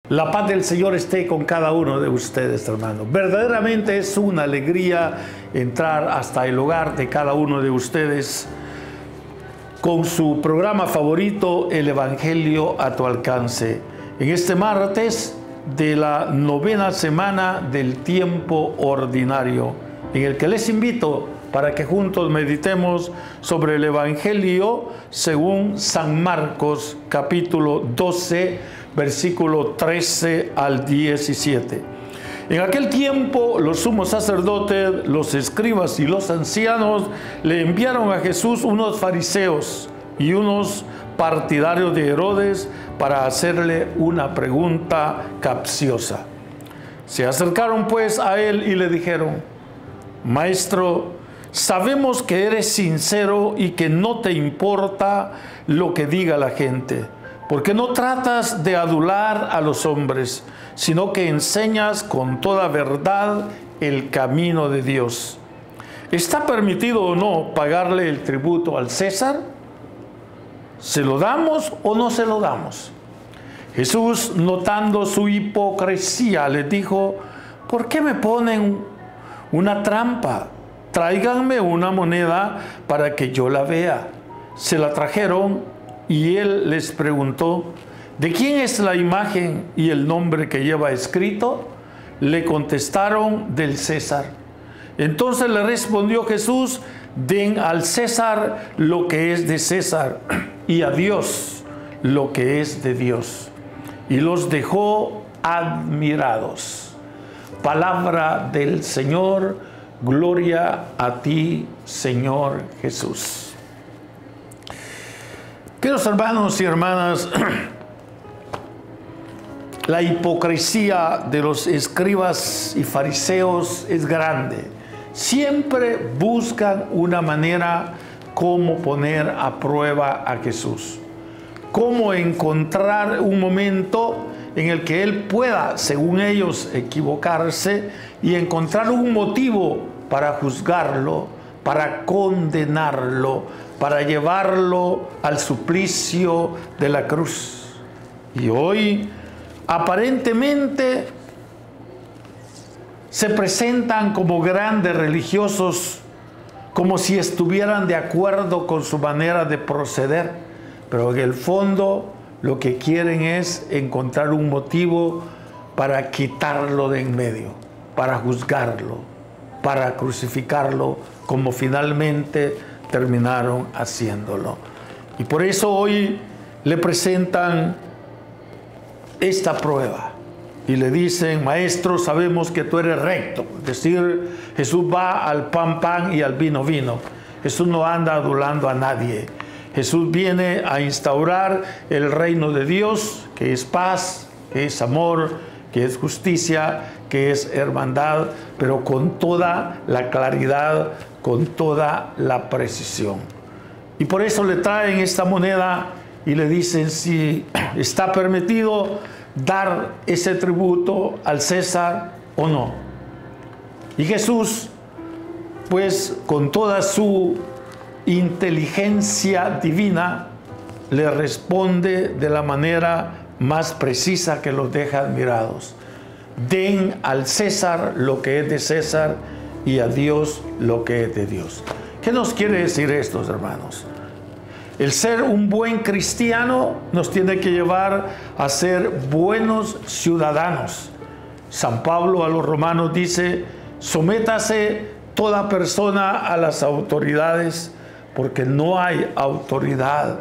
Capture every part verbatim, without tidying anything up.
La paz del Señor esté con cada uno de ustedes, hermanos. Verdaderamente es una alegría entrar hasta el hogar de cada uno de ustedes con su programa favorito, El Evangelio a tu alcance. En este martes de la novena semana del tiempo ordinario, en el que les invito para que juntos meditemos sobre el Evangelio según San Marcos, capítulo doce, versículo trece al diecisiete. En aquel tiempo los sumos sacerdotes, los escribas y los ancianos le enviaron a Jesús unos fariseos y unos partidarios de Herodes para hacerle una pregunta capciosa. Se acercaron pues a él y le dijeron: Maestro, sabemos que eres sincero y que no te importa lo que diga la gente, porque no tratas de adular a los hombres, sino que enseñas con toda verdad el camino de Dios. ¿Está permitido o no pagarle el tributo al César? ¿Se lo damos o no se lo damos? Jesús, notando su hipocresía, les dijo: ¿por qué me ponen una trampa? Tráiganme una moneda para que yo la vea. Se la trajeron y él les preguntó: ¿de quién es la imagen y el nombre que lleva escrito? Le contestaron: del César. Entonces le respondió Jesús: den al César lo que es de César y a Dios lo que es de Dios. Y los dejó admirados. Palabra del Señor. Gloria a ti, Señor Jesús. Queridos hermanos y hermanas, la hipocresía de los escribas y fariseos es grande. Siempre buscan una manera cómo poner a prueba a Jesús, cómo encontrar un momento en el que él pueda, según ellos, equivocarse y encontrar un motivo para juzgarlo, para condenarlo, para llevarlo al suplicio de la cruz. Y hoy, aparentemente, se presentan como grandes religiosos, como si estuvieran de acuerdo con su manera de proceder, pero en el fondo lo que quieren es encontrar un motivo para quitarlo de en medio, para juzgarlo, para crucificarlo, como finalmente terminaron haciéndolo. Y por eso hoy le presentan esta prueba y le dicen: Maestro, sabemos que tú eres recto. Es decir, Jesús va al pan pan y al vino vino. Jesús no anda adulando a nadie. Jesús viene a instaurar el reino de Dios, que es paz, que es amor, que es justicia, que es hermandad, pero con toda la claridad, con toda la precisión. Y por eso le traen esta moneda y le dicen si está permitido dar ese tributo al César o no. Y Jesús, pues con toda su inteligencia divina, le responde de la manera más precisa que los deja admirados: den al César lo que es de César y a Dios lo que es de Dios. ¿Qué nos quiere decir esto, hermanos? El ser un buen cristiano nos tiene que llevar a ser buenos ciudadanos. San Pablo a los romanos dice: sométase toda persona a las autoridades, porque no hay autoridad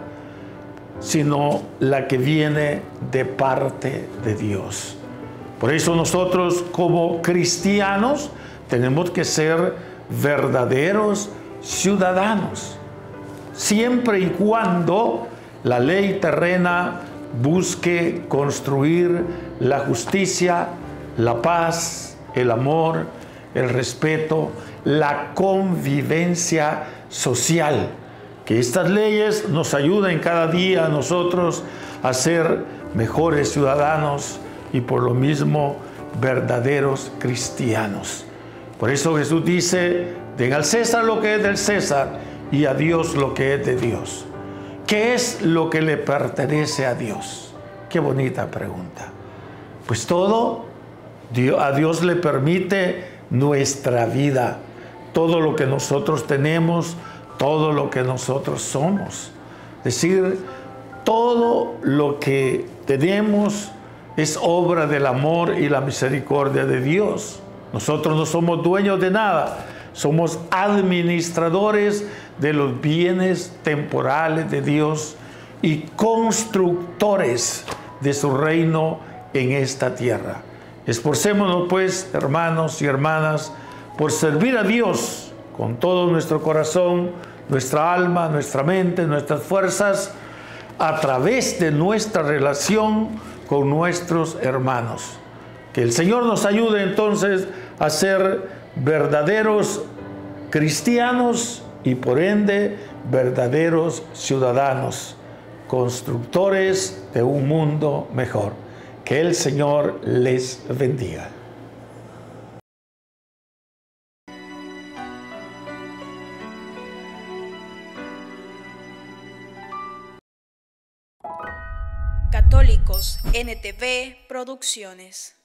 sino la que viene de parte de Dios. Por eso nosotros como cristianos tenemos que ser verdaderos ciudadanos, siempre y cuando la ley terrena busque construir la justicia, la paz, el amor, el respeto, la convivencia social. Que estas leyes nos ayuden cada día a nosotros a ser mejores ciudadanos y por lo mismo verdaderos cristianos. Por eso Jesús dice: den al César lo que es del César y a Dios lo que es de Dios. ¿Qué es lo que le pertenece a Dios? Qué bonita pregunta. Pues todo a Dios le permite nuestra vida, todo lo que nosotros tenemos, todo lo que nosotros somos. Es decir, todo lo que tenemos es obra del amor y la misericordia de Dios. Nosotros no somos dueños de nada, somos administradores de los bienes temporales de Dios y constructores de su reino en esta tierra. Esforcémonos pues, hermanos y hermanas, por servir a Dios con todo nuestro corazón, nuestra alma, nuestra mente, nuestras fuerzas, a través de nuestra relación con nuestros hermanos. Que el Señor nos ayude entonces a ser verdaderos cristianos y por ende verdaderos ciudadanos, constructores de un mundo mejor. Que el Señor les bendiga. Católicos N T V Producciones.